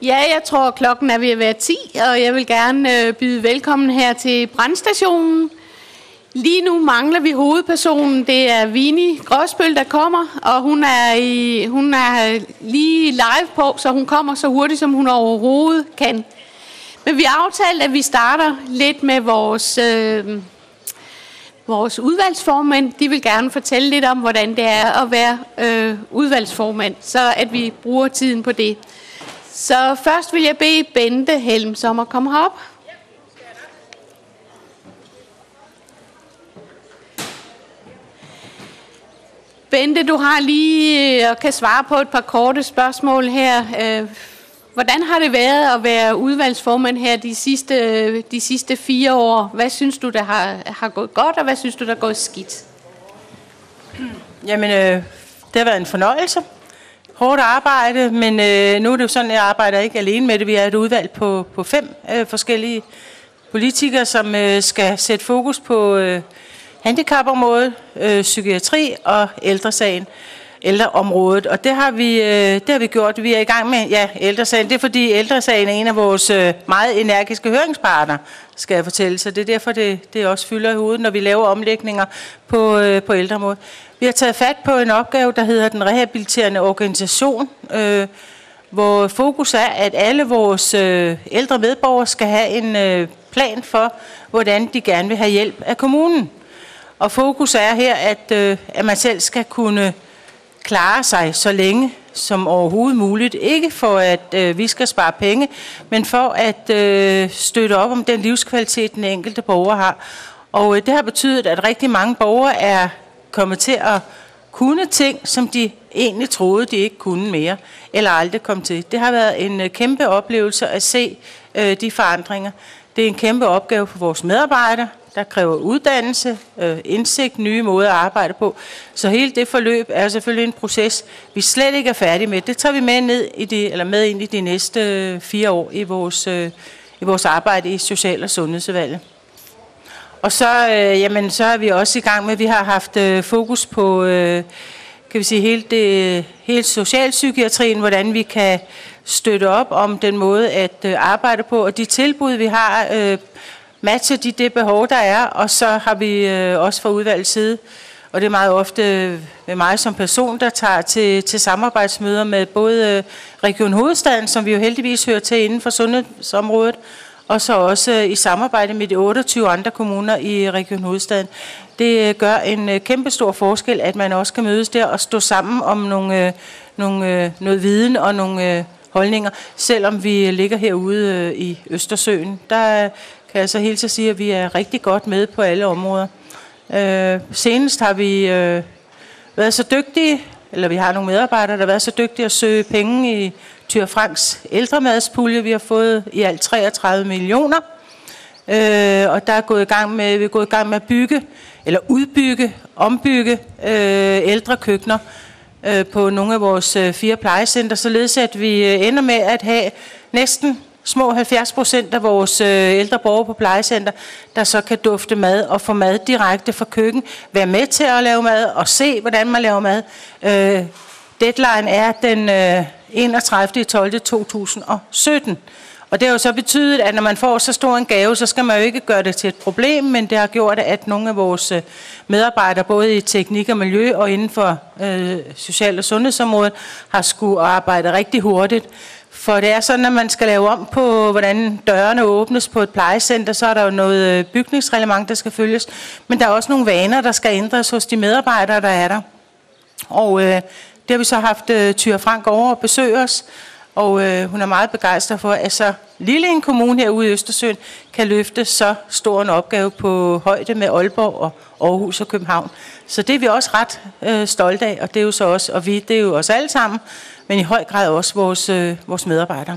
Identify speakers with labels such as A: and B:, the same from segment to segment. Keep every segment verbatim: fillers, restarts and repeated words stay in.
A: Ja, jeg tror klokken er ved at være ti, og jeg vil gerne øh, byde velkommen her til brandstationen. Lige nu mangler vi hovedpersonen, det er Vini Gråsbøl, der kommer, og hun er, i, hun er lige live på, så hun kommer så hurtigt, som hun overhovedet kan. Men vi har aftalt, at vi starter lidt med vores, øh, vores udvalgsformand. De vil gerne fortælle lidt om, hvordan det er at være øh, udvalgsformand, så at vi bruger tiden på det. Så først vil jeg bede Bente Helm om at komme herop. Bente, du har lige og kan svare på et par korte spørgsmål her. Hvordan har det været at være udvalgsformand her de sidste, de sidste fire år? Hvad synes du, der har, har gået godt, og hvad synes du, der er gået skidt?
B: Jamen, øh, det har været en fornøjelse. Hårdt arbejde, men øh, nu er det jo sådan, at jeg arbejder ikke alene med det. Vi er et udvalg på, på fem øh, forskellige politikere, som øh, skal sætte fokus på øh, handicapområdet, øh, psykiatri og ældresagen, ældreområdet. Og det har vi, øh, det har vi gjort. Vi er i gang med ja, ældresagen. Det er fordi ældresagen er en af vores øh, meget energiske høringspartner, skal jeg fortælle. Så det er derfor, det, det også fylder i hovedet, når vi laver omlægninger på, øh, på ældreområdet. Vi har taget fat på en opgave, der hedder den rehabiliterende organisation, øh, hvor fokus er, at alle vores øh, ældre medborgere skal have en øh, plan for, hvordan de gerne vil have hjælp af kommunen. Og fokus er her, at, øh, at man selv skal kunne klare sig så længe som overhovedet muligt. Ikke for, at øh, vi skal spare penge, men for at øh, støtte op om den livskvalitet, den enkelte borger har. Og øh, det har betydet, at rigtig mange borgere er kommet til at kunne ting, som de egentlig troede, de ikke kunne mere, eller aldrig kom til. Det har været en øh, kæmpe oplevelse at se øh, de forandringer. Det er en kæmpe opgave for vores medarbejdere, der kræver uddannelse, øh, indsigt, nye måder at arbejde på. Så hele det forløb er selvfølgelig en proces, vi slet ikke er færdige med. Det tager vi med, ned i de, eller med ind i de næste øh, fire år i vores, øh, i vores arbejde i Social- og Sundhedsudvalget. Og så, øh, jamen, så er vi også i gang med, at vi har haft øh, fokus på øh, kan vi sige, hele, det, hele socialpsykiatrien, hvordan vi kan støtte op om den måde at øh, arbejde på, og de tilbud, vi har, øh, matcher de det behov, der er, og så har vi øh, også fra udvalgets side, og det er meget ofte med mig som person, der tager til, til samarbejdsmøder med både øh, Region Hovedstaden, som vi jo heldigvis hører til inden for sundhedsområdet, og så også øh, i samarbejde med de otteogtyve andre kommuner i Region Hovedstaden. Det øh, gør en øh, kæmpe stor forskel, at man også kan mødes der og stå sammen om nogle, øh, nogle, øh, noget viden og nogle øh, holdninger, selvom vi ligger herude øh, i Østersøen. Der kan jeg så helt så sige, at vi er rigtig godt med på alle områder. Øh, senest har vi øh, været så dygtige, eller vi har nogle medarbejdere, der har været så dygtige at søge penge i Thyra Franks ældremadspulje. Vi har fået i alt treogtredive millioner, øh, og der er gået i gang med, vi er gået i gang med at bygge, eller udbygge, ombygge øh, ældre køkkener øh, på nogle af vores øh, fire plejecenter, således at vi øh, ender med at have næsten små halvfjerds procent af vores øh, ældre borgere på plejecenter, der så kan dufte mad og få mad direkte fra køkken, være med til at lave mad og se, hvordan man laver mad. Øh, deadline er den øh, enogtredivte tolvte to tusind og sytten. Og det har jo så betydet, at når man får så stor en gave, så skal man jo ikke gøre det til et problem, men det har gjort, at nogle af vores medarbejdere, både i teknik og miljø og inden for øh, social- og sundhedsområdet, har skulle arbejde rigtig hurtigt. For det er sådan, at man skal lave om på, hvordan dørene åbnes på et plejecenter, så er der jo noget bygningsreglement, der skal følges. Men der er også nogle vaner, der skal ændres hos de medarbejdere, der er der. Og øh, det har vi så haft øh, Thyra Frank over og besøge os. Og øh, hun er meget begejstret for, at så lille en kommune herude i Østersøen kan løfte så stor en opgave på højde med Aalborg og Aarhus og København. Så det er vi også ret øh, stolte af, og det er jo så også, og vi, det er jo os alle sammen, men i høj grad også vores, øh, vores medarbejdere.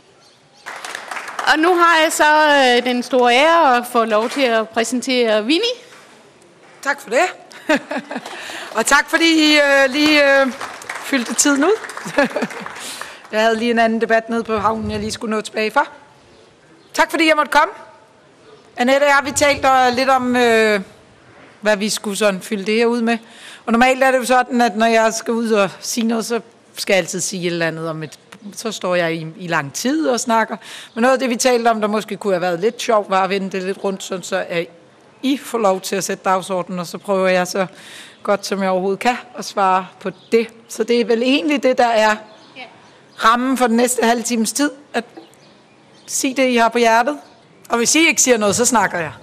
A: Og nu har jeg så øh, den store ære at få lov til at præsentere Vini.
C: Tak for det. Og tak fordi I øh, lige øh, fyldte tiden ud. Jeg havde lige en anden debat nede på havnen, jeg lige skulle nå tilbage for. Tak fordi jeg måtte komme. Annette og jeg, vi talte lidt om, øh, hvad vi skulle sådan fylde det her ud med. Og normalt er det jo sådan, at når jeg skal ud og sige noget, så skal jeg altid sige et eller andet om et Så står jeg i, i lang tid og snakker. Men noget af det, vi talte om, der måske kunne have været lidt sjovt, var at vende det lidt rundt, sådan så at I får lov til at sætte dagsordenen, og så prøver jeg så godt, som jeg overhovedet kan, at svare på det. Så det er vel egentlig det, der er rammen for den næste halve times tid, at sige det, I har på hjertet. Og hvis I ikke siger noget, så snakker jeg.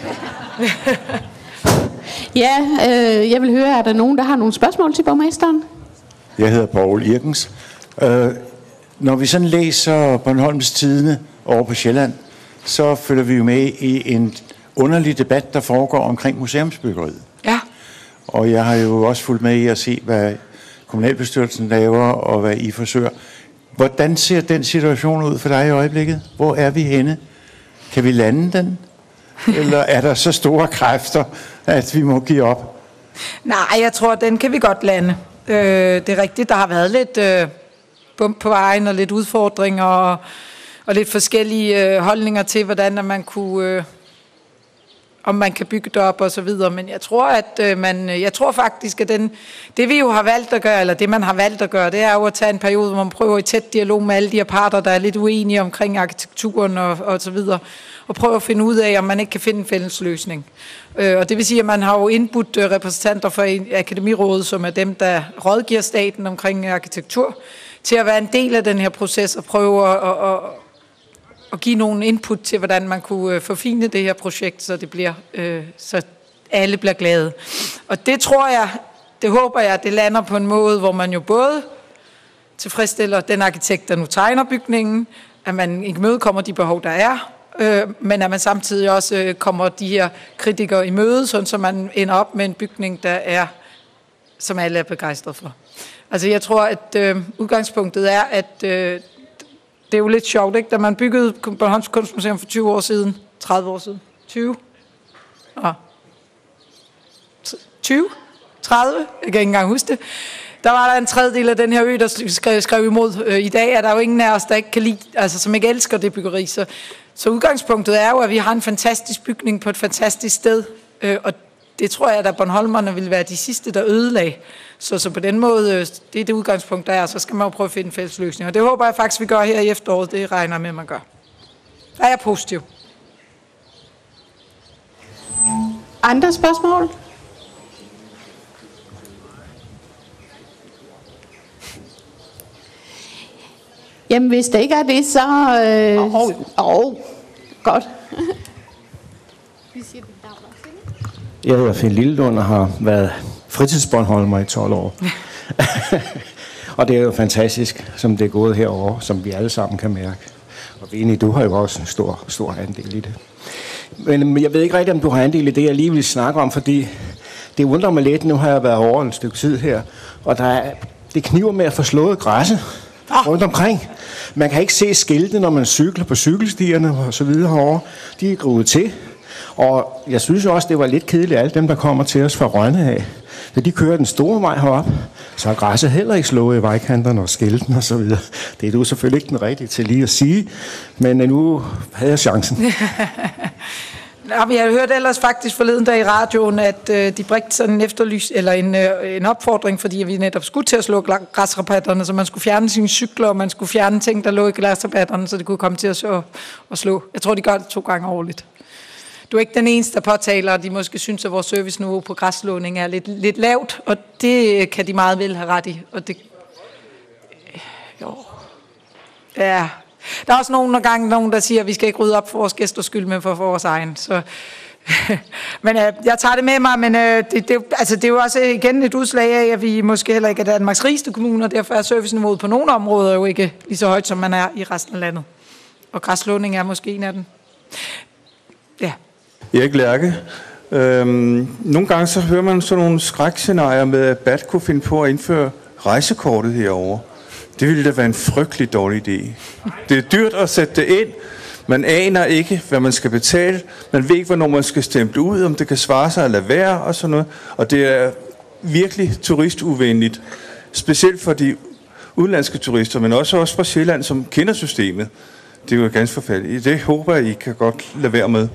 A: Ja, øh, jeg vil høre, er der nogen, der har nogle spørgsmål til borgmesteren?
D: Jeg hedder Poul Irkens. Øh, når vi sådan læser Bornholms Tidende over på Sjælland, så følger vi jo med i en underlig debat, der foregår omkring museumsbyggeriet.
C: Ja.
D: Og jeg har jo også fulgt med i at se, hvad kommunalbestyrelsen laver, og hvad I forsøger. Hvordan ser den situation ud for dig i øjeblikket? Hvor er vi henne? Kan vi lande den? Eller er der så store kræfter, at vi må give op?
C: Nej, jeg tror, den kan vi godt lande. Øh, det er rigtigt, der har været lidt øh, bump på vejen og lidt udfordringer og, og lidt forskellige øh, holdninger til, hvordan man kunne, øh, om man kan bygge det op og så videre. Men jeg tror, at øh, man, jeg tror faktisk, at den, det vi jo har valgt at gøre, eller det man har valgt at gøre, det er jo at tage en periode, hvor man prøver i tæt dialog med alle de her parter, der er lidt uenige omkring arkitekturen og, og så videre, og prøve at finde ud af, om man ikke kan finde en fælles løsning. Og det vil sige, at man har jo indbudt repræsentanter for Akademirådet, som er dem, der rådgiver staten omkring arkitektur, til at være en del af den her proces og prøve at, at, at, at give nogle input til, hvordan man kunne forfine det her projekt, så det bliver, så alle bliver glade. Og det tror jeg, det håber jeg, det lander på en måde, hvor man jo både tilfredsstiller den arkitekt, der nu tegner bygningen, at man imødekommer de behov, der er, men at man samtidig også kommer de her kritikere i møde, sådan så man ender op med en bygning, der er, som alle er begejstret for. Altså jeg tror, at øh, udgangspunktet er, at øh, det er jo lidt sjovt, ikke? Da man byggede Bornholms Kunstmuseum for tyve år siden, tredive år siden, tyve, og tyve, tredive, jeg kan ikke engang huske det, der var der en tredjedel af den her ø, der skrev, skrev imod. I dag er der jo ingen af os, der ikke kan lide, altså som ikke elsker det byggeri, så Så udgangspunktet er jo, at vi har en fantastisk bygning på et fantastisk sted, øh, og det tror jeg, at Bornholmerne vil være de sidste, der ødelagde. Så, så på den måde, øh, det er det udgangspunkt, der er, så skal man jo prøve at finde en fælles løsning. Og det håber jeg faktisk, vi gør her i efteråret. Det regner jeg med, at man gør. Der er jeg positiv.
A: Andre spørgsmål? Jamen, hvis der ikke er det, så... Øh,
C: oh.
A: oh, godt.
E: Jeg hedder Finn Lillelund og har været fritidsbornholmer i tolv år. Og det er jo fantastisk, som det er gået herovre, som vi alle sammen kan mærke. Og Vinnie, du har jo også en stor, stor andel i det. Men jeg ved ikke rigtig, om du har andel i det, jeg lige vil snakke om, fordi det undrer mig lidt. Nu har jeg været over en stykke tid her, og der er, det kniver med at få slået græsset rundt omkring. Man kan ikke se skilte, når man cykler på cykelstierne og så videre herovre. De er gruet til. Og jeg synes også, det var lidt kedeligt, alle dem, der kommer til os fra Rønne af. Så de kører den store vej herop, så er græsset heller ikke slået i vejkanterne og skilten og så videre. Det er du selvfølgelig ikke den rigtige til lige at sige, men nu havde jeg chancen.
C: Jeg har hørt ellers faktisk forleden dag i radioen, at øh, de brugte sådan en efterlys, eller en, øh, en opfordring, fordi vi netop skulle til at slå græsrabatterne, så man skulle fjerne sine cykler, og man skulle fjerne ting, der lå i græsrabatterne, så det kunne komme til at, så, at slå. Jeg tror, de gør det to gange årligt. Du er ikke den eneste, der påtaler, at de måske synes, at vores serviceniveau på græsslåning er lidt, lidt lavt, og det kan de meget vel have ret i. Og det, jo. Ja. Der er også nogle gange nogen, der siger, at vi skal ikke rydde op for vores gæsters skyld, men for, for vores egen. Så, men øh, jeg tager det med mig, men øh, det, det, altså, det er jo også igen et udslag af, at vi måske heller ikke er Danmarks rigeste kommune, og derfor er serviceniveauet på nogle områder jo ikke lige så højt, som man er i resten af landet. Og græsslåning er måske en af dem. Ja.
F: Erik Lærke. Øhm, nogle gange så hører man sådan nogle skrækscenarier med, at B A T kunne finde på at indføre rejsekortet herovre. Det ville da være en frygtelig dårlig idé. Det er dyrt at sætte det ind. Man aner ikke, hvad man skal betale. Man ved ikke, hvornår man skal stemple ud, om det kan svare sig at lade være og sådan noget. Og det er virkelig turistuvenligt. Specielt for de udenlandske turister, men også også fra Sjælland, som kender systemet. Det er jo ganske forfærdeligt. Det håber jeg, I kan godt lade være med.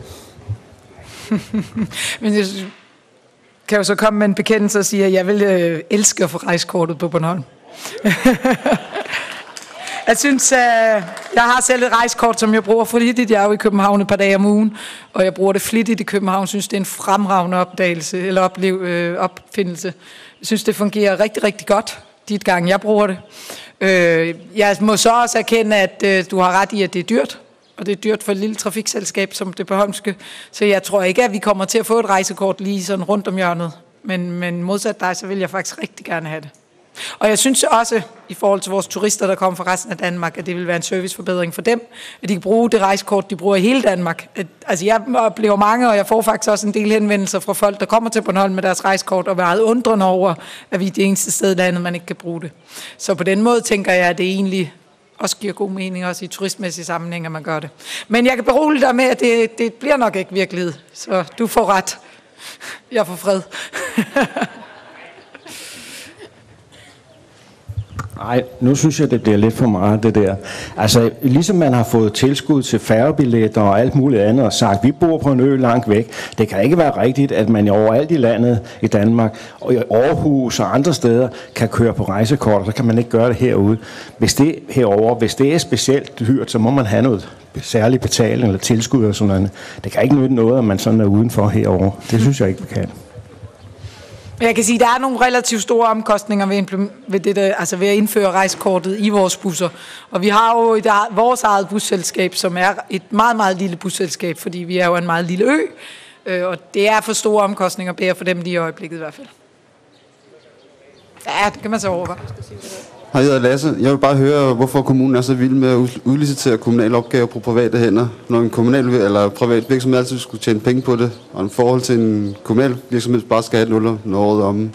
C: Men jeg kan jo så komme med en bekendelse og sige, at jeg vil øh, elske at få rejsekortet på Bornholm. Jeg synes, øh, jeg har selv et rejsekort, som jeg bruger flittigt. Jeg er jo i København et par dage om ugen, og jeg bruger det flittigt i København. Jeg synes, det er en fremragende opdagelse, eller oplev, øh, opfindelse. Jeg synes, det fungerer rigtig, rigtig godt, de gange jeg bruger det. Øh, jeg må så også erkende, at øh, du har ret i, at det er dyrt. Og det er dyrt for et lille trafikselskab som det Bornholmske. Så jeg tror ikke, at vi kommer til at få et rejsekort lige sådan rundt om hjørnet. Men, men modsat dig, så vil jeg faktisk rigtig gerne have det. Og jeg synes også, i forhold til vores turister, der kommer fra resten af Danmark, at det vil være en serviceforbedring for dem, at de kan bruge det rejsekort, de bruger i hele Danmark. At, altså jeg oplever mange, og jeg får faktisk også en del henvendelser fra folk, der kommer til Bornholm med deres rejsekort, og er meget undrende over, at vi er det eneste sted i landet, man ikke kan bruge det. Så på den måde tænker jeg, at det egentlig også giver god mening, også i turistmæssige sammenhæng, at man gør det. Men jeg kan berolige dig med, at det, det bliver nok ikke virkelighed. Så du får ret. Jeg får fred.
E: Nej, nu synes jeg, det bliver lidt for meget, det der. Altså, ligesom man har fået tilskud til færgebilletter og alt muligt andet, og sagt, vi bor på en ø langt væk. Det kan ikke være rigtigt, at man overalt i landet i Danmark, og i Aarhus og andre steder, kan køre på rejsekort, og så kan man ikke gøre det herude. Hvis det herover, hvis det er specielt dyrt, så må man have noget særlig betaling eller tilskud eller sådan noget. Det kan ikke nytte noget, at man sådan er udenfor herover. Det synes jeg ikke, vi kan.
C: Jeg kan sige, at der er nogle relativt store omkostninger ved, ved, det der, altså ved at indføre rejsekortet i vores busser. Og vi har jo et, vores eget busselskab, som er et meget, meget lille busselskab, fordi vi er jo en meget lille ø. Og det er for store omkostninger at bære for dem lige i øjeblikket i hvert fald. Ja, det kan man så overveje.
G: Hej, jeg hedder Lasse. Jeg vil bare høre, hvorfor kommunen er så vild med at udlicitere kommunale opgaver på private hænder, når en kommunal eller privat virksomhed altid skulle tjene penge på det, og en forhold til en kommunal virksomhed bare skal have nuller når året om.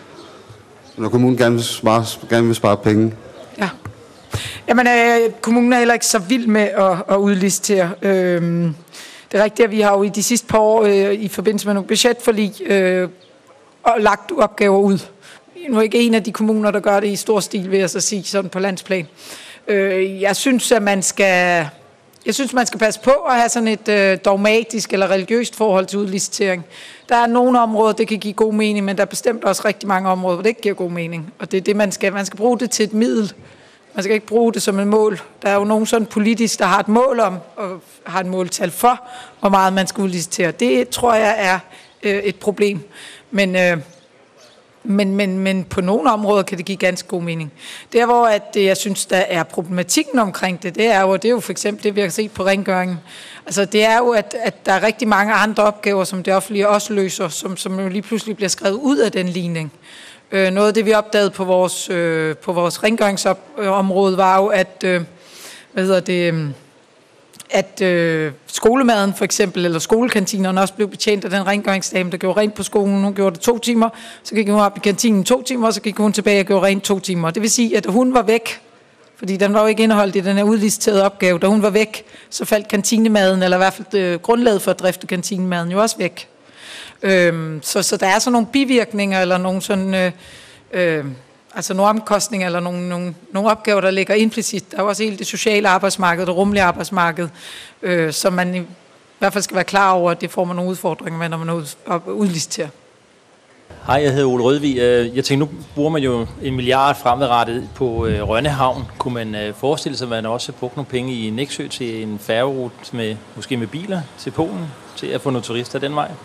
G: Når kommunen gerne vil spare, gerne vil spare penge.
C: Ja. Jamen, øh, kommunen er heller ikke så vild med at, at udlicitere. Øhm, det er rigtigt, at vi har jo i de sidste par år øh, i forbindelse med nogle budgetforlig øh, lagt opgaver ud. Nu er ikke en af de kommuner, der gør det i stor stil, vil jeg så sige, sådan på landsplan. Øh, jeg synes, at man skal, jeg synes, man skal passe på at have sådan et øh, dogmatisk eller religiøst forhold til udlicitering. Der er nogle områder, det kan give god mening, men der er bestemt også rigtig mange områder, hvor det ikke giver god mening. Og det er det, man skal. Man skal bruge det til et middel. Man skal ikke bruge det som et mål. Der er jo nogen sådan politisk, der har et mål om, og har et måltal for, hvor meget man skal udlicitere. Det tror jeg er øh, et problem. Men øh, Men, men, men på nogle områder kan det give ganske god mening. Der hvor at, jeg synes, der er problematikken omkring det, det er jo, det er jo for eksempel det, vi har set på rengøringen. Altså det er jo, at, at der er rigtig mange andre opgaver, som det offentlige også løser, som, som jo lige pludselig bliver skrevet ud af den ligning. Øh, noget af det, vi opdagede på vores, øh, på vores rengøringsområde, var jo, at, øh, hvad hedder det... Øh, at øh, skolemaden for eksempel, eller skolekantinerne også blev betjent af den rengøringsdame, der gjorde rent på skolen. Hun gjorde det to timer, så gik hun op i kantinen to timer, og så gik hun tilbage og gjorde rent to timer. Det vil sige, at hun var væk, fordi den var jo ikke indeholdt i den her udliciterede opgave. Da hun var væk, så faldt kantinemaden, eller i hvert fald øh, grundlaget for at drifte kantinemaden, jo også væk. Øhm, så, så der er sådan nogle bivirkninger, eller nogle sådan... Øh, øh, Altså nogle omkostninger eller nogle, nogle, nogle opgaver, der ligger implicit. Der er jo også hele det sociale arbejdsmarked, det rumlige arbejdsmarked, øh, som man i hvert fald skal være klar over, at det får man nogle udfordringer med, når man udliciterer.
H: Hej, jeg hedder Ole Rødvig. Jeg tænker, nu bruger man jo en milliard fremadrettet på Rønnehavn. Kunne man forestille sig, at man også brugte nogle penge i Nexø til en færgerute, med, måske med biler til Polen, til at få nogle turister den vej?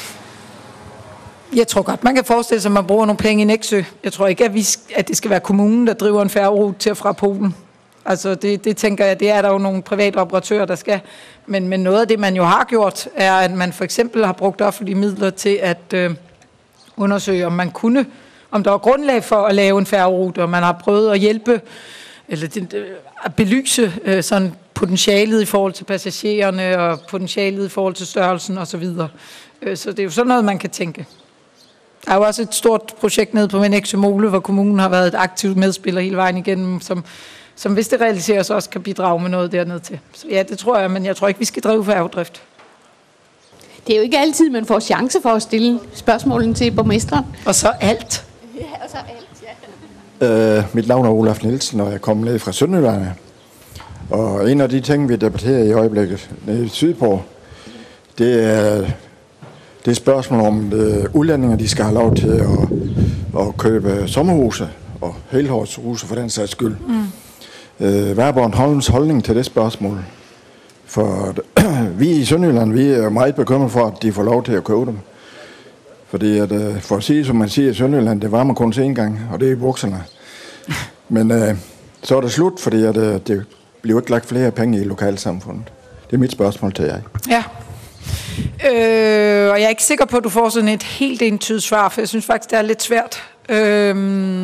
C: Jeg tror godt, man kan forestille sig, at man bruger nogle penge i Nexø. Jeg tror ikke, at, vi, at det skal være kommunen, der driver en færgerute til og fra Polen. Altså det, det tænker jeg, det er der jo nogle private operatører, der skal. Men, men noget af det, man jo har gjort, er, at man for eksempel har brugt offentlige midler til at øh, undersøge, om man kunne, om der var grundlag for at lave en færgerute, og man har prøvet at hjælpe, eller at belyse øh, sådan potentialet i forhold til passagererne, og potentialet i forhold til størrelsen osv. Øh, så det er jo sådan noget, man kan tænke. Der er jo også et stort projekt nede på Nexø Mole, hvor kommunen har været et aktivt medspiller hele vejen igennem, som, som hvis det realiseres også kan bidrage med noget dernede til. Så ja, det tror jeg, men jeg tror ikke, vi skal drive færgedrift.
A: Det er jo ikke altid, man får chance for at stille spørgsmålene til borgmesteren.
C: Og så alt.
A: Ja, og så alt, ja.
I: Øh, mit navn er Olaf Nielsen, og jeg kommer ned fra Sønderjylland. Og en af de ting, vi debatterer i øjeblikket nede i Sydpå, det er... Det er spørgsmål om øh, udlændinge, de skal have lov til at, at købe sommerhuse og helårshuse for den sags skyld. Øh, hvad er Bornholms holdning til det spørgsmål? For vi i Sønderjylland, vi er meget bekymret for, at de får lov til at købe dem. Fordi at, øh, for at sige, som man siger i Sønderjylland, det var man kun til en gang, og det er i bukserne. Men øh, så er det slut, fordi at, øh, det bliver ikke lagt flere penge i lokalsamfundet. Det er mit spørgsmål til jer.
C: Ja. Øh, og jeg er ikke sikker på, at du får sådan et helt entydigt svar, for jeg synes faktisk, det er lidt svært. Øh,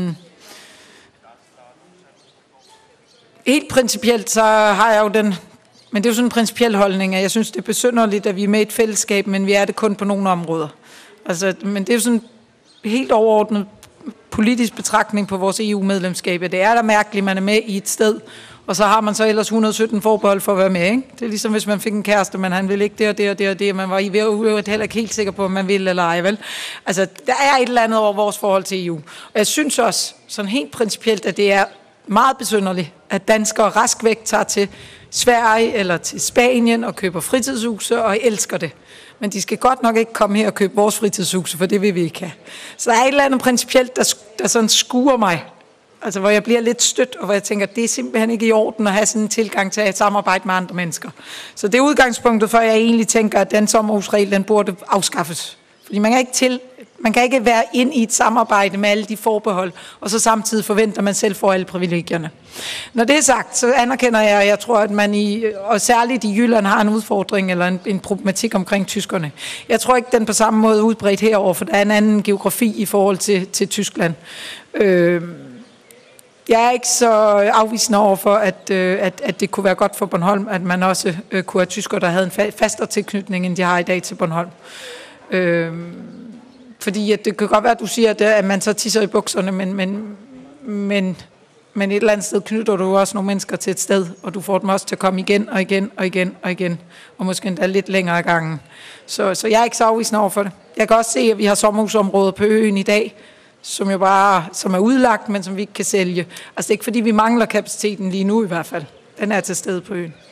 C: helt principielt, så har jeg jo den... Men det er jo sådan en principiel holdning, at jeg synes, det er besynderligt, at vi er med i et fællesskab, men vi er det kun på nogle områder. Altså, men det er jo sådan helt overordnet politisk betragtning på vores E U-medlemskab. Det er da mærkeligt, at man er med i et sted, og så har man så ellers et hundrede og sytten forbehold for at være med, ikke? Det er ligesom, hvis man fik en kæreste, men han ville ikke det og det og det og det, og man var i øvrigt heller ikke helt sikker på, om man ville eller ej, vel? Altså, der er et eller andet over vores forhold til E U. Og jeg synes også, sådan helt principielt, at det er meget besynderligt, at danskere rask væk tager til Sverige eller til Spanien og køber fritidshuse og elsker det. Men de skal godt nok ikke komme her og købe vores fritidshuse, for det vil vi ikke have. Så der er et eller andet principielt, der, der sådan skuer mig. Altså, hvor jeg bliver lidt stødt, og hvor jeg tænker, det er simpelthen ikke i orden at have sådan en tilgang til at samarbejde med andre mennesker. Så det er udgangspunktet for, at jeg egentlig tænker, at den sommerhusregel, den burde afskaffes. Fordi man kan ikke til... Man kan ikke være ind i et samarbejde med alle de forbehold, og så samtidig forventer, at man selv får alle privilegierne. Når det er sagt, så anerkender jeg, at jeg tror, at man i, og særligt i Jylland har en udfordring eller en, en problematik omkring tyskerne. Jeg tror ikke, den på samme måde er udbredt herover, for der er en anden geografi i forhold til, til Tyskland. Øh, jeg er ikke så afvisende over for, at, at, at det kunne være godt for Bornholm, at man også øh, kunne have tyskere, der havde en fastere tilknytning, end de har i dag til Bornholm. Øh, Fordi at det kan godt være, at du siger, at, at man så tisser i bukserne, men, men, men, men et eller andet sted knytter du også nogle mennesker til et sted, og du får dem også til at komme igen og igen og igen og igen, og måske endda lidt længere ad gangen. Så, så jeg er ikke så afvisende over for det. Jeg kan også se, at vi har sommerhusområder på øen i dag, som jo bare som er udlagt, men som vi ikke kan sælge. Altså det er ikke fordi, vi mangler kapaciteten lige nu i hvert fald. Den er til stede på øen.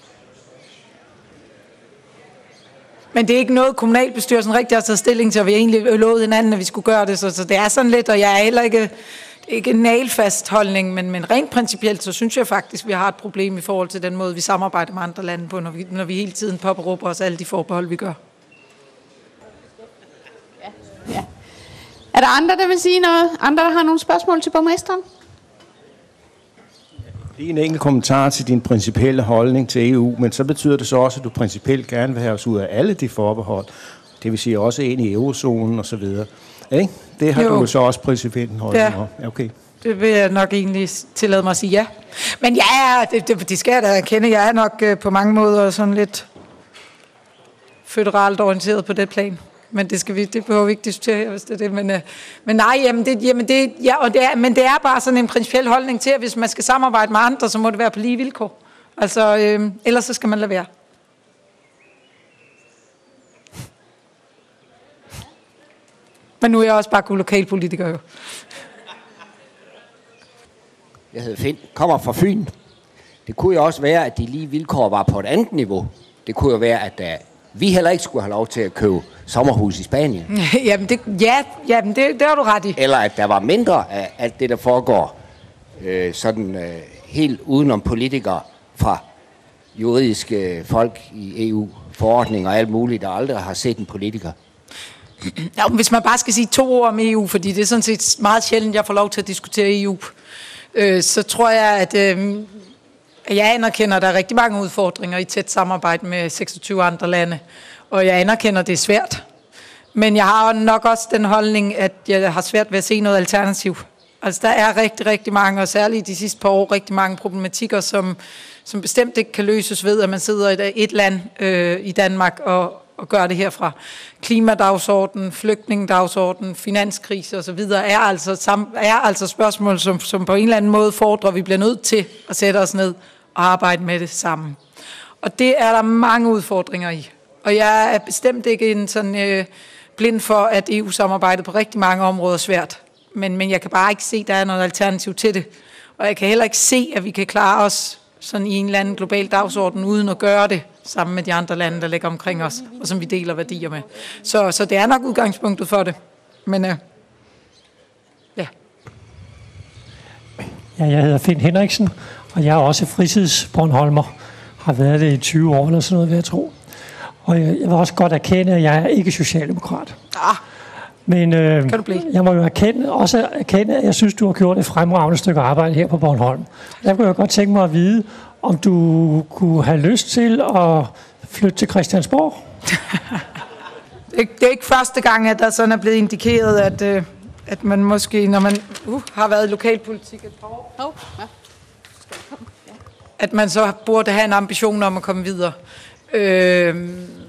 C: Men det er ikke noget, kommunalbestyrelsen rigtig har taget stilling til, og vi har egentlig lovet hinanden, at vi skulle gøre det, så, så det er sådan lidt, og jeg er heller ikke, ikke en nailfast holdning, men, men rent principielt, så synes jeg faktisk, at vi har et problem i forhold til den måde, vi samarbejder med andre lande på, når vi, når vi hele tiden påberåber os alle de forbehold, vi gør.
A: Ja. Ja. Er der andre, der vil sige noget? Andre, der har nogle spørgsmål til borgmesteren?
E: Lige en enkelt kommentar til din principielle holdning til E U, men så betyder det så også, at du principielt gerne vil have os ud af alle de forbehold. Det vil sige også ind i eurozonen og så videre. Ikke? Det har jo. Du så også principielt en holdning om. Ja. Okay.
C: Det vil jeg nok egentlig tillade mig at sige ja. Men ja, det, det, det skal jeg da erkende. Jeg er nok uh, på mange måder sådan lidt føderalt orienteret på det plan. Men det skal vi, det behøver vi ikke diskutere, hvis det er det. Men, uh, men nej, jamen det, jamen det, ja, og det er, men det er bare sådan en principiel holdning til, at hvis man skal samarbejde med andre, så må det være på lige vilkår. Altså, øh, ellers så skal man lade være. Men nu er jeg også bare god lokalpolitiker jo.
J: Jeg hedder Finn, kommer fra Fyn. Det kunne jo også være, at de lige vilkår var på et andet niveau. Det kunne jo være, at uh, vi heller ikke skulle have lov til at købe sommerhus i Spanien.
C: Jamen, det, ja, jamen det, det har du ret i.
J: Eller at der var mindre af alt det, der foregår øh, sådan øh, helt udenom politikere fra juridiske folk i E U, forordninger og alt muligt, der aldrig har set en politiker.
C: Ja, hvis man bare skal sige to ord om E U, fordi det er sådan set meget sjældent, jeg får lov til at diskutere E U, øh, så tror jeg, at øh, jeg anerkender, at der er rigtig mange udfordringer i tæt samarbejde med seksogtyve andre lande, og jeg anerkender, at det er svært. Men jeg har nok også den holdning, at jeg har svært ved at se noget alternativ. Altså der er rigtig, rigtig mange, og særligt de sidste par år, rigtig mange problematikker, som, som bestemt ikke kan løses ved, at man sidder i et land øh, i Danmark og, og gør det herfra. Klimadagsordenen, flygtningedagsordenen, finanskrise osv. er altså, er altså spørgsmål, som, som på en eller anden måde fordrer, at vi bliver nødt til at sætte os ned og arbejde med det sammen. Og det er der mange udfordringer i. Og jeg er bestemt ikke en sådan øh, blind for, at E U-samarbejdet på rigtig mange områder er svært. Men, men jeg kan bare ikke se, at der er noget alternativ til det. Og jeg kan heller ikke se, at vi kan klare os sådan i en eller anden global dagsorden, uden at gøre det sammen med de andre lande, der ligger omkring os, og som vi deler værdier med. Så, så det er nok udgangspunktet for det. Men øh, ja.
K: Ja, jeg hedder Finn Henriksen, Og jeg er også fritidsbornholmer, har været det i tyve år eller sådan noget, vil jeg tro. Og jeg, jeg vil også godt erkende, at jeg er ikke socialdemokrat.
C: Ah,
K: Men øh,
C: kan du blive?
K: jeg må jo erkende, også erkende, at jeg synes, du har gjort et fremragende stykke arbejde her på Bornholm. Der kunne jeg godt tænke mig at vide, om du kunne have lyst til at flytte til Christiansborg.
C: Det er ikke første gang, at der sådan er blevet indikeret, at, øh, at man måske, når man uh, har været i lokalpolitik et par år,
A: Oh, ja.
C: at man så burde have en ambition om at komme videre. Øh,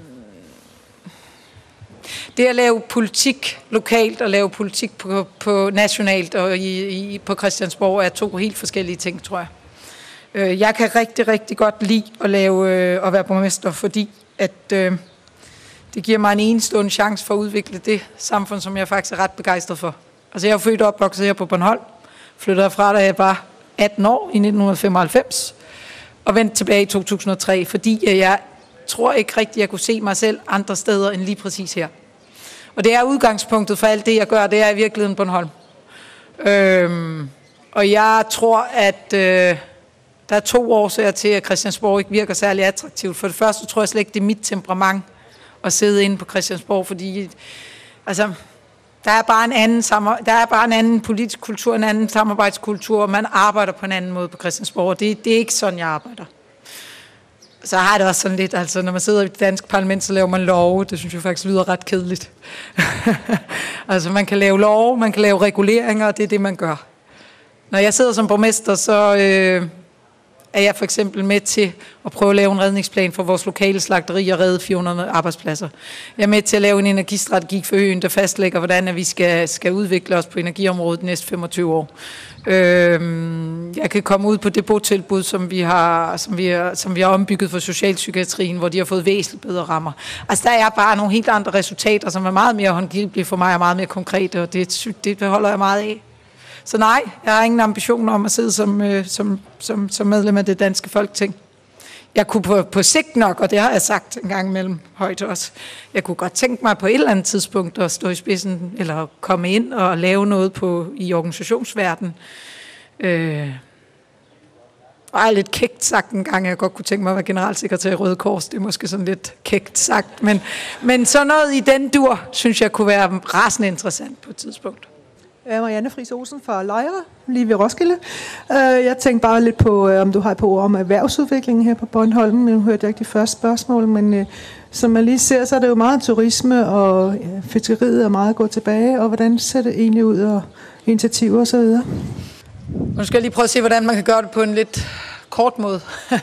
C: det at lave politik lokalt og lave politik på, på nationalt og i, i, på Christiansborg er to helt forskellige ting, tror jeg. Øh, jeg kan rigtig, rigtig godt lide at, lave, øh, at være borgmester, fordi at, øh, det giver mig en enestående chance for at udvikle det samfund, som jeg faktisk er ret begejstret for. Altså jeg er født og opvokset her på Bornholm, flyttede herfra, da jeg var atten år i nitten femoghalvfems, og vendte tilbage i to tusind og tre, fordi jeg tror ikke rigtigt, jeg kunne se mig selv andre steder end lige præcis her. Og det er udgangspunktet for alt det, jeg gør, det er i virkeligheden Bornholm. Øhm, og jeg tror, at øh, der er to årsager til, at Christiansborg ikke virker særlig attraktivt. For det første tror jeg slet ikke, det er mit temperament at sidde inde på Christiansborg, fordi altså, der er bare en anden, der er bare en anden politisk kultur, en anden samarbejdskultur, og man arbejder på en anden måde på Christiansborg. Det, det er ikke sådan, jeg arbejder. Så har det også sådan lidt, altså når man sidder i det danske parlament, så laver man love. Det synes jeg faktisk lyder ret kedeligt. Altså man kan lave love, man kan lave reguleringer, og det er det, man gør. Når jeg sidder som borgmester, så øh, er jeg for eksempel med til at prøve at lave en redningsplan for vores lokale slagteri og redde fire hundrede arbejdspladser. Jeg er med til at lave en energistrategi for øen, der fastlægger, hvordan vi skal, skal udvikle os på energiområdet de næste femogtyve år. Øh, jeg kan komme ud på det botilbud, som vi har, som vi har, som vi har ombygget for socialpsykiatrien, hvor de har fået væsentligt bedre rammer. Altså der er bare nogle helt andre resultater, som er meget mere håndgribelige for mig og meget mere konkrete, og det, det holder jeg meget af. Så nej, jeg har ingen ambitioner om at sidde som, øh, som, som, som medlem af det danske Folketing. Jeg kunne på, på sigt nok, og det har jeg sagt en gang imellem højt også, jeg kunne godt tænke mig på et eller andet tidspunkt at stå i spidsen, eller komme ind og lave noget på, i organisationsverdenen. Øh, og jeg er lidt kægt sagt en gang, jeg godt kunne tænke mig at være generalsekretær i Røde Kors, det er måske sådan lidt kægt sagt, men, men sådan noget i den dur, synes jeg kunne være rasende interessant på et tidspunkt.
L: Marianne Friis Olsen fra Lejre, lige ved Roskilde. Jeg tænkte bare lidt på, om du har et par ord om erhvervsudviklingen her på Bornholm. Nu hørte jeg ikke de første spørgsmål, men som man lige ser, så er det jo meget turisme, og ja, fiskeriet er meget gået tilbage, og hvordan ser det egentlig ud, og initiativer og så videre?
C: Nu skal jeg lige prøve at se, hvordan man kan gøre det på en lidt kort måde.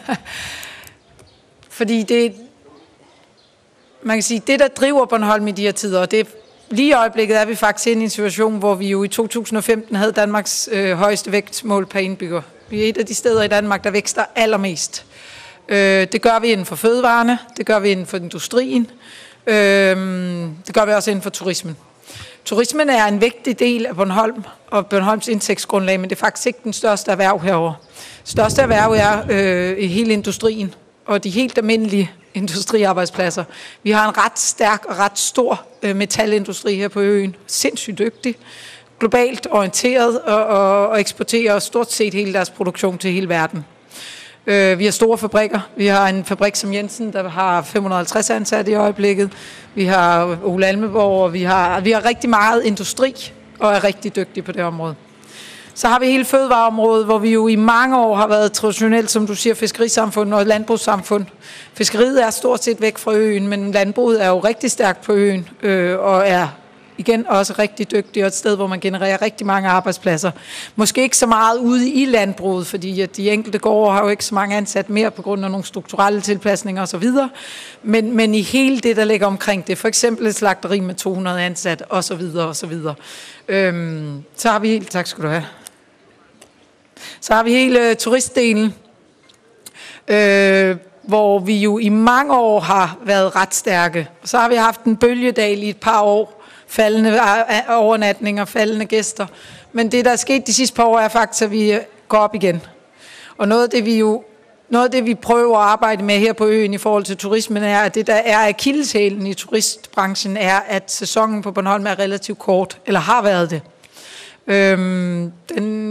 C: Fordi det, man kan sige, det der driver Bornholm i de her tider, og det lige i øjeblikket er vi faktisk inde i en situation, hvor vi jo i to tusind og femten havde Danmarks øh, højeste vækstmål per indbygger. Vi er et af de steder i Danmark, der vækster allermest. Øh, det gør vi inden for fødevarene, det gør vi inden for industrien, øh, det gør vi også inden for turismen. Turismen er en vigtig del af Bornholm og Bornholms indtægtsgrundlag, men det er faktisk ikke den største erhverv herovre. Største erhverv er øh, i hele industrien og de helt almindelige industriarbejdspladser. Vi har en ret stærk og ret stor øh, metalindustri her på øen. Sindssygt dygtig, globalt orienteret og, og, og eksporterer stort set hele deres produktion til hele verden. Øh, vi har store fabrikker. Vi har en fabrik som Jensen, der har fem hundrede og halvtreds ansatte i øjeblikket. Vi har Ole Almeborg, og vi har, vi har rigtig meget industri og er rigtig dygtige på det område. Så har vi hele fødevareområdet, hvor vi jo i mange år har været traditionelt, som du siger, fiskerisamfund og landbrugssamfund. Fiskeriet er stort set væk fra øen, men landbruget er jo rigtig stærkt på øen, øh, og er igen også rigtig dygtig, og et sted, hvor man genererer rigtig mange arbejdspladser. Måske ikke så meget ude i landbruget, fordi at de enkelte gårde har jo ikke så mange ansat mere på grund af nogle strukturelle tilpasninger osv., men, men i hele det, der ligger omkring det, for eksempel et slagteri med to hundrede ansatte osv. osv. Øhm, så har vi, tak skal du have. Så har vi hele turistdelen, øh, hvor vi jo i mange år har været ret stærke. Så har vi haft en bølgedal i et par år, faldende overnatninger, faldende gæster. Men det, der er sket de sidste par år, er faktisk, at vi går op igen. Og noget af det, vi jo noget af det, vi prøver at arbejde med her på øen i forhold til turismen, er, at det, der er akilleshælen i turistbranchen, er, at sæsonen på Bornholm er relativt kort, eller har været det. Øhm, den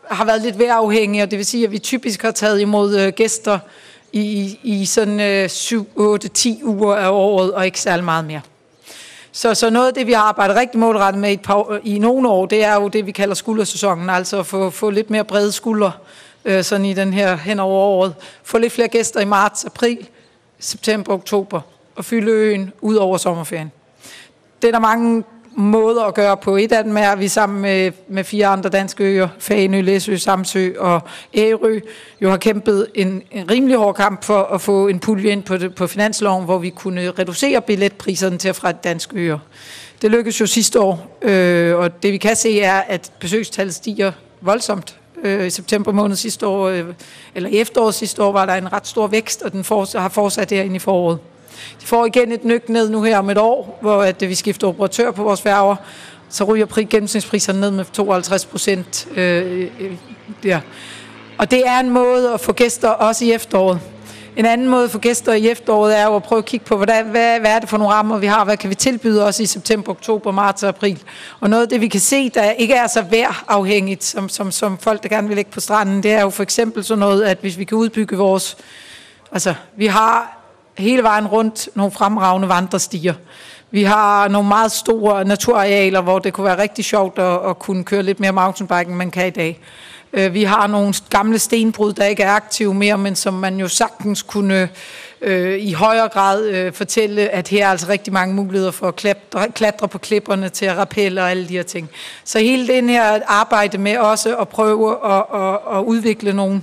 C: har været lidt vejrafhængige, og det vil sige, at vi typisk har taget imod øh, gæster i, i sådan øh, syv, otte, ti uger af året, og ikke særlig meget mere. Så, så noget af det, vi har arbejdet rigtig målrettet med i, et par, i nogle år, det er jo det, vi kalder skuldersæsonen, altså at få, få lidt mere brede skuldre øh, sådan i den her hen over året. Få lidt flere gæster i marts, april, september, oktober, og fylde øen ud over sommerferien. Det er der mange måder at gøre på. Et af dem er, at vi sammen med, med fire andre danske øer, Fanø, Læsø, Samsø og Ærø, jo har kæmpet en, en rimelig hård kamp for at få en pulje ind på, det, på finansloven, hvor vi kunne reducere billetpriserne til fra de danske øer. Det lykkedes jo sidste år, øh, og det vi kan se er, at besøgstallet stiger voldsomt. Øh, I september måned sidste år, øh, eller i efteråret sidste år, var der en ret stor vækst, og den for, har fortsat derinde i foråret. De får igen et nyk ned nu her om et år, hvor at vi skifter operatør på vores færger. Så ryger pri- gennemsnitspriserne ned med tooghalvtreds procent. Øh, der. Og det er en måde at få gæster også i efteråret. En anden måde at få gæster i efteråret er jo at prøve at kigge på, hvordan, hvad, hvad er det for nogle rammer, vi har? Hvad kan vi tilbyde os i september, oktober, marts og april? Og noget af det, vi kan se, der ikke er så vejrafhængigt, som, som, som folk, der gerne vil ligge på stranden, det er jo for eksempel sådan noget, at hvis vi kan udbygge vores... Altså, vi har hele vejen rundt nogle fremragende vandrestier. Vi har nogle meget store naturarealer, hvor det kunne være rigtig sjovt at, at kunne køre lidt mere mountainbike, end man kan i dag. Vi har nogle gamle stenbrud, der ikke er aktive mere, men som man jo sagtens kunne øh, i højere grad øh, fortælle, at her er altså rigtig mange muligheder for at klatre, klatre på klipperne til at rappelle og alle de her ting. Så hele den her arbejde med også at prøve at, at, at udvikle nogle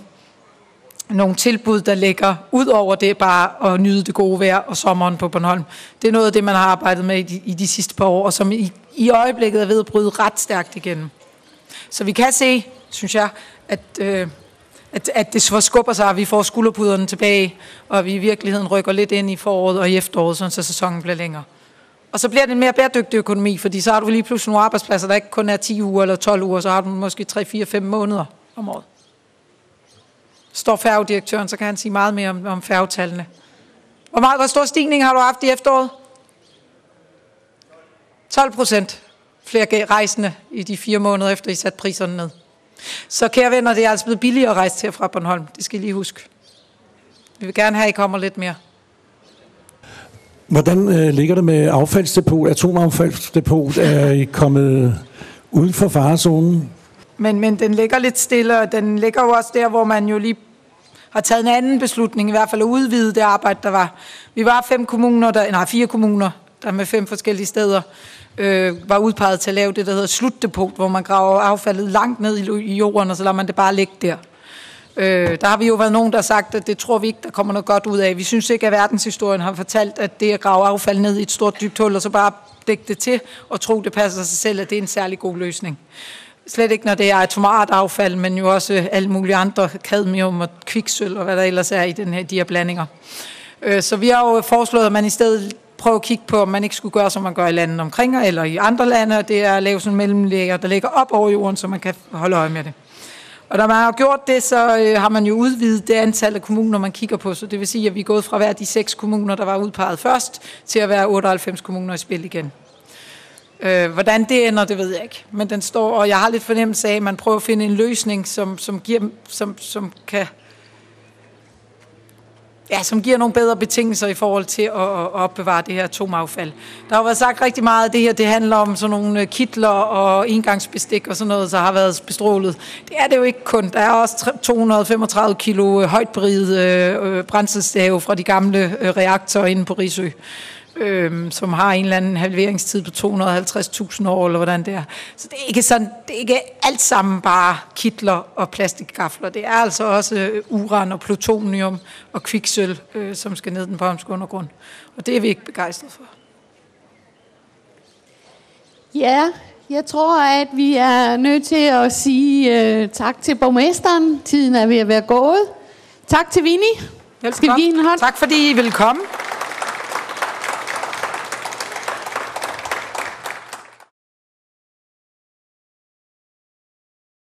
C: nogle tilbud, der ligger ud over det bare at nyde det gode vejr og sommeren på Bornholm. Det er noget af det, man har arbejdet med i de, i de sidste par år, og som i, i øjeblikket er ved at bryde ret stærkt igennem. Så vi kan se, synes jeg, at, øh, at, at det skubber sig, at vi får skulderpuderne tilbage, og vi i virkeligheden rykker lidt ind i foråret og i efteråret, så sæsonen bliver længere. Og så bliver det en mere bæredygtig økonomi, fordi så har du lige pludselig nogle arbejdspladser, der ikke kun er ti uger eller tolv uger, så har du måske tre, fire, fem måneder om året. Står færgedirektøren, så kan han sige meget mere om, om færgetallene. Hvor meget hvor stor stigning har du haft i efteråret? tolv procent flere rejsende i de fire måneder efter, I satte priserne ned. Så kære venner, det er altså blevet billigere at rejse til fra Bornholm. Det skal I lige huske. Vi vil gerne have, at I kommer lidt mere.
M: Hvordan øh, ligger det med affaldsdepot, atomaffaldsdepot? Er I kommet uden for farezonen?
C: Men, men den ligger lidt stille, og den ligger jo også der, hvor man jo lige har taget en anden beslutning, i hvert fald at udvide det arbejde, der var. Vi var fem kommuner, der, nej, fire kommuner, der med fem forskellige steder, øh, var udpeget til at lave det, der hedder slutdepot, hvor man graver affaldet langt ned i, i jorden, og så lader man det bare ligge der. Øh, der har vi jo været nogen, der har sagt, at det tror vi ikke, der kommer noget godt ud af. Vi synes ikke, at verdenshistorien har fortalt, at det at grave affald ned i et stort dybt hul, og så bare dække det til, og tro, det passer sig selv, at det er en særlig god løsning. Slet ikke, når det er atomart affald, men jo også alle mulige andre, cadmium og kviksølv og hvad der ellers er i den her, de her blandinger. Så vi har jo foreslået, at man i stedet prøver at kigge på, om man ikke skulle gøre, som man gør i landet omkring, eller i andre lande, og det er at lave sådan en mellemlæger, der ligger op over jorden, så man kan holde øje med det. Og når man har gjort det, så øh, har man jo udvidet det antal af kommuner, man kigger på, så det vil sige, at vi er gået fra hver de seks kommuner, der var udpeget først, til at være otteoghalvfems kommuner i spil igen. Øh, hvordan det ender, det ved jeg ikke. Men den står, og jeg har lidt fornemmelse af, at man prøver at finde en løsning, som, som, giver, som, som, kan, ja, som giver nogle bedre betingelser i forhold til at, at opbevare det her atomaffald. Der har været sagt rigtig meget, at det her det handler om sådan nogle kitler og engangsbestik og sådan noget, der har været bestrålet. Det er det jo ikke kun. Der er også to hundrede og femogtredive kilo højtbridet øh, brændselsstave fra de gamle øh, reaktorer inde på Risø. Øhm, som har en eller anden halveringstid på to hundrede og halvtreds tusind år, eller hvordan det er. Så det er ikke sådan, det er ikke alt sammen bare kitler og plastikgafler. Det er altså også øh, uran og plutonium og kviksølv, øh, som skal ned den bornholmske undergrund. Og det er vi ikke begejstret for.
A: Ja, jeg tror, at vi er nødt til at sige øh, tak til borgmesteren. Tiden er ved at være gået. Tak til Vinnie.
C: Skal vi give en hånd? Tak fordi I vil komme.